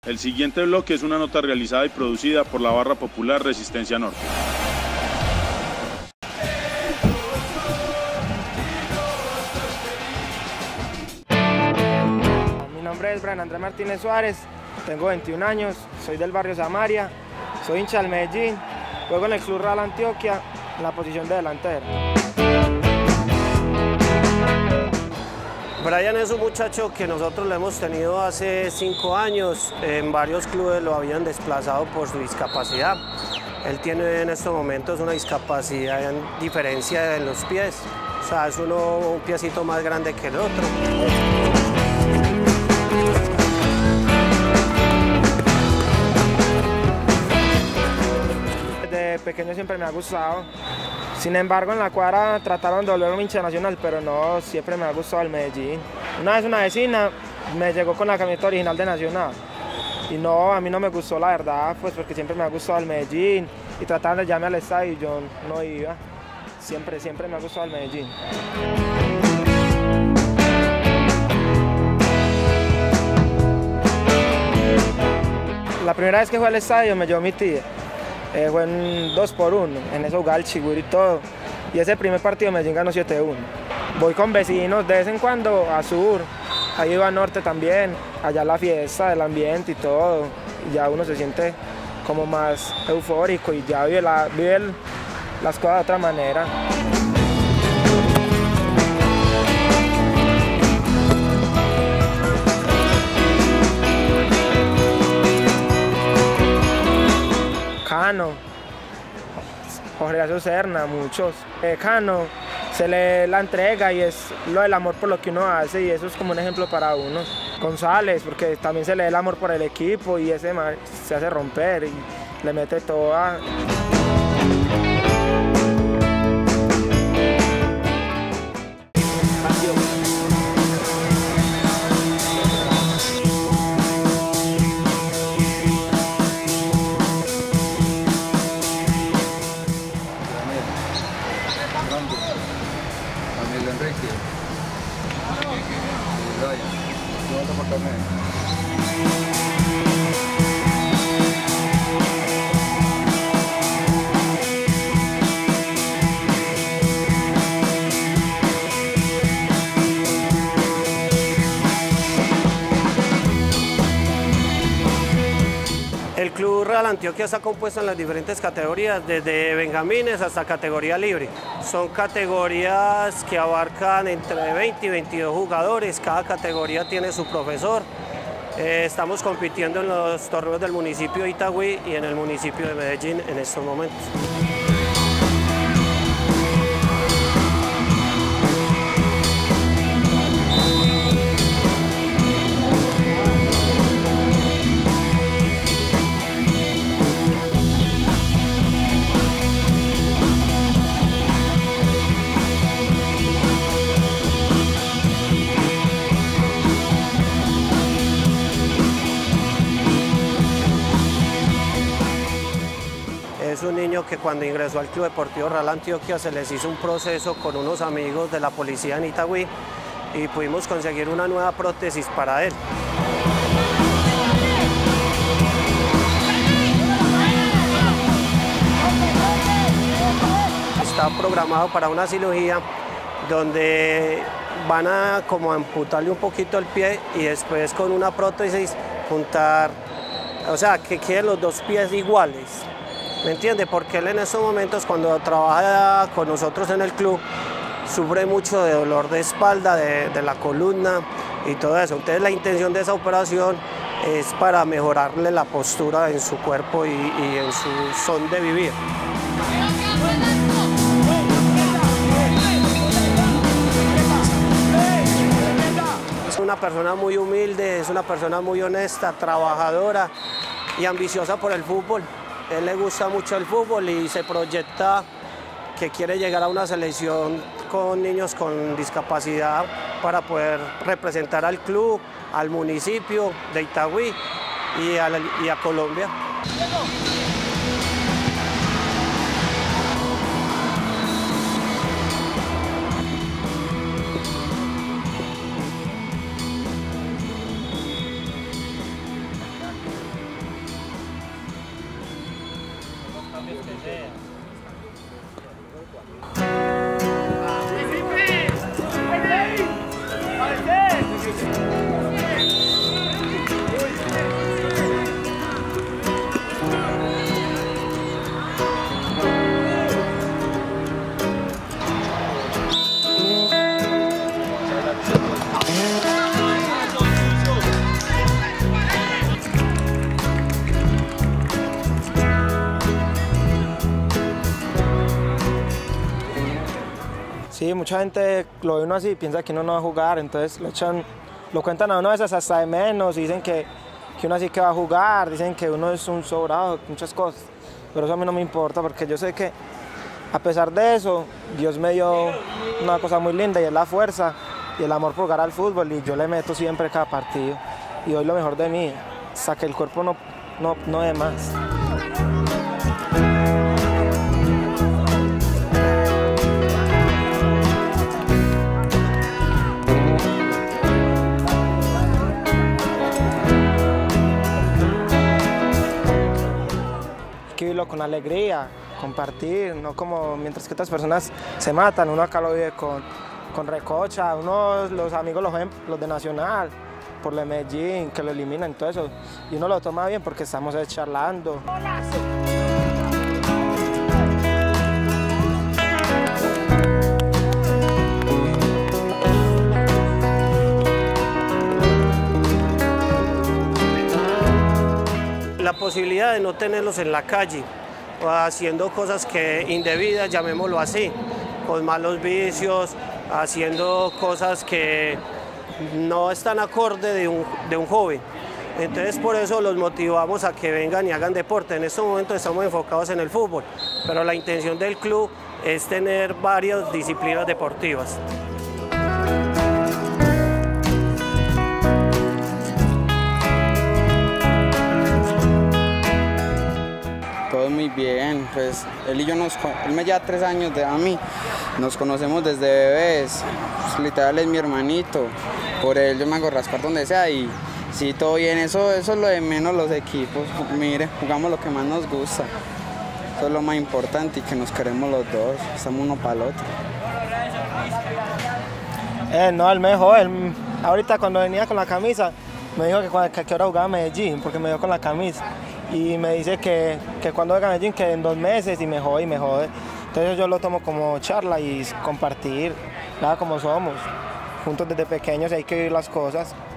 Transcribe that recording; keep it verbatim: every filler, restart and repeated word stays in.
El siguiente bloque es una nota realizada y producida por la Barra Popular Resistencia Norte. Mi nombre es Brian Andrés Martínez Suárez, tengo veintiún años, soy del barrio Samaria, soy hincha del Medellín, juego en el Club Real Antioquia en la posición de delantero. Brian es un muchacho que nosotros lo hemos tenido hace cinco años, en varios clubes lo habían desplazado por su discapacidad. Él tiene en estos momentos una discapacidad en diferencia en los pies, o sea, es uno un piecito más grande que el otro. Desde pequeño siempre me ha gustado. Sin embargo, en la cuadra trataron de volverme hincha nacional, pero no, siempre me ha gustado el Medellín. Una vez una vecina me llegó con la camiseta original de Nacional y no, a mí no me gustó la verdad, pues porque siempre me ha gustado el Medellín y trataban de llamarme al estadio y yo no iba. Siempre, siempre me ha gustado el Medellín. La primera vez que fui al estadio me llevó mi tía. Eh, fue en dos por uno, en eso jugaba el Chigüiro y todo. Y ese primer partido Medellín ganó siete uno. Voy con vecinos de vez en cuando a sur, ahí iba a norte también, allá la fiesta, el ambiente y todo. Y ya uno se siente como más eufórico y ya vive, la, vive el, las cosas de otra manera. Cano, Jorge Horacio Serna, muchos. Eh, Cano se le la entrega y es lo del amor por lo que uno hace y eso es como un ejemplo para uno. González, porque también se le da el amor por el equipo y ese man se hace romper y le mete toda. Daniel Enrique, Brian, yo voto por torneo. El Club Real Antioquia está compuesto en las diferentes categorías, desde benjamines hasta categoría libre. Son categorías que abarcan entre veinte y veintidós jugadores, cada categoría tiene su profesor. Eh, estamos compitiendo en los torneos del municipio de Itagüí y en el municipio de Medellín en estos momentos. Es un niño que cuando ingresó al Club Deportivo Real Antioquia se les hizo un proceso con unos amigos de la policía en Itagüí y pudimos conseguir una nueva prótesis para él. Está programado para una cirugía donde van a como amputarle un poquito el pie y después con una prótesis juntar, o sea, que queden los dos pies iguales. ¿Me entiende? Porque él en estos momentos cuando trabaja con nosotros en el club sufre mucho de dolor de espalda, de, de la columna y todo eso. Entonces la intención de esa operación es para mejorarle la postura en su cuerpo y, y en su son de vivir. Es una persona muy humilde, es una persona muy honesta, trabajadora y ambiciosa por el fútbol. A él le gusta mucho el fútbol y se proyecta que quiere llegar a una selección con niños con discapacidad para poder representar al club, al municipio de Itagüí y a, la, y a Colombia. cambios que sea. Sí, mucha gente lo ve uno así y piensa que uno no va a jugar, entonces lo echan, lo cuentan a uno a veces hasta de menos, y dicen que, que uno así que va a jugar, dicen que uno es un sobrado, muchas cosas, pero eso a mí no me importa porque yo sé que a pesar de eso, Dios me dio una cosa muy linda y es la fuerza y el amor por jugar al fútbol, y yo le meto siempre cada partido y doy lo mejor de mí, hasta que el cuerpo no, no, no dé más. Hay que vivirlo con alegría, compartir, no como mientras que otras personas se matan, uno acá lo vive con, con recocha, uno, los amigos los ven, los de Nacional, por la Medellín, que lo eliminan, todo eso, y uno lo toma bien porque estamos eh, charlando. La posibilidad de no tenerlos en la calle, o haciendo cosas que indebidas, llamémoslo así, con malos vicios, haciendo cosas que no están acorde de un, de un joven. Entonces por eso los motivamos a que vengan y hagan deporte. En estos momentos estamos enfocados en el fútbol, pero la intención del club es tener varias disciplinas deportivas. Todo muy bien, pues él y yo, nos, él me lleva tres años de a mí, nos conocemos desde bebés, pues, literal es mi hermanito, por él yo me hago raspar donde sea y sí, todo bien, eso, eso es lo de menos los equipos, mire, jugamos lo que más nos gusta, eso es lo más importante y que nos queremos los dos, estamos uno para el otro. Eh, no, él me dejó, él, ahorita cuando venía con la camisa, me dijo que, que, que ahora jugaba Medellín, porque me dio con la camisa. Y me dice que, que cuando venga a Medellín, que en dos meses, y me jode y me jode. Entonces yo lo tomo como charla y compartir, nada como somos. Juntos desde pequeños hay que vivir las cosas.